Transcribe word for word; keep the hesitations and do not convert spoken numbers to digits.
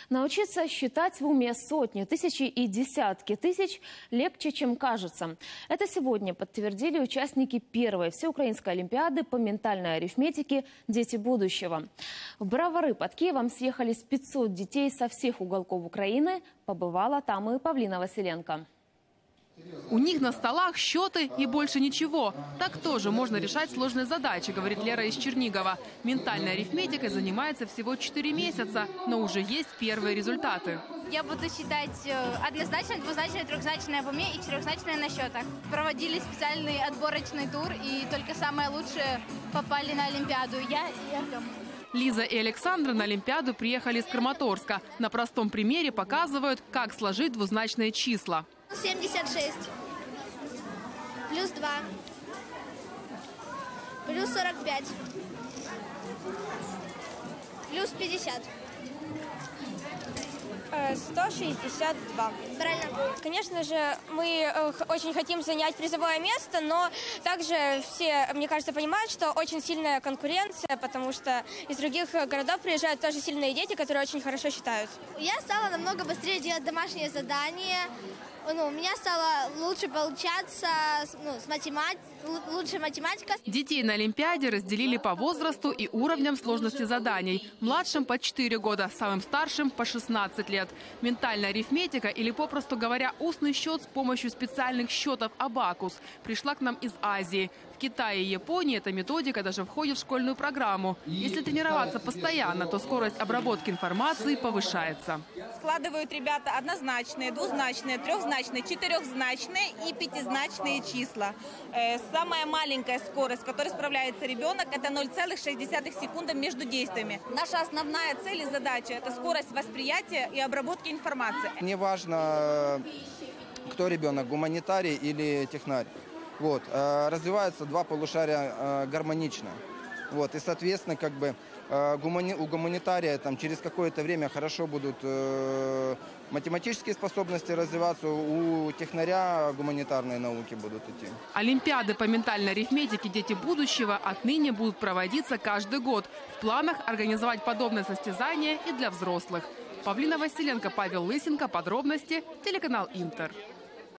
Научиться считать в уме сотни, тысячи и десятки тысяч легче, чем кажется. Это сегодня подтвердили участники первой всеукраинской олимпиады по ментальной арифметике «Дети будущего». В Бровары под Киевом съехались пятьсот детей со всех уголков Украины. Побывала там и Павлина Василенко. У них на столах счеты и больше ничего. Так тоже можно решать сложные задачи, говорит Лера из Чернигова. Ментальной арифметикой занимается всего четыре месяца, но уже есть первые результаты. Я буду считать однозначное, двузначное, трехзначное в уме и четырехзначное на счетах. Проводили специальный отборочный тур, и только самые лучшие попали на Олимпиаду. Я и Артем. Лиза и Александра на Олимпиаду приехали из Краматорска. На простом примере показывают, как сложить двузначные числа. семьдесят шесть плюс два плюс сорок пять плюс пятьдесят. сто шестьдесят два. Правильно. Конечно же, мы очень хотим занять призовое место, но также все, мне кажется, понимают, что очень сильная конкуренция, потому что из других городов приезжают тоже сильные дети, которые очень хорошо считают. Я стала намного быстрее делать домашние задания. Ну, у меня стало лучше получаться, ну, с математи... лучше математика. Детей на Олимпиаде разделили по возрасту и уровням сложности заданий. Младшим по четыре года, самым старшим по шестнадцать лет. Ментальная арифметика, или, попросту говоря, устный счет с помощью специальных счетов абакус, пришла к нам из Азии. В Китае и Японии эта методика даже входит в школьную программу. Если тренироваться постоянно, то скорость обработки информации повышается. Складывают ребята однозначные, двузначные, трехзначные, четырехзначные и пятизначные числа. Самая маленькая скорость, с которой справляется ребенок, это ноль целых шесть десятых секунды между действиями. Наша основная цель и задача – это скорость восприятия и обработки информации. Не важно, кто ребенок, гуманитарий или технарь. Вот. Развиваются два полушария гармонично. Вот. И, соответственно, как бы гумани... у гуманитария там, через какое-то время хорошо будут э, математические способности развиваться, у технаря гуманитарные науки будут идти. Олимпиады по ментальной арифметике «Дети будущего» отныне будут проводиться каждый год. В планах организовать подобное состязание и для взрослых. Павлина Василенко, Павел Лысенко. Подробности. Телеканал Интер.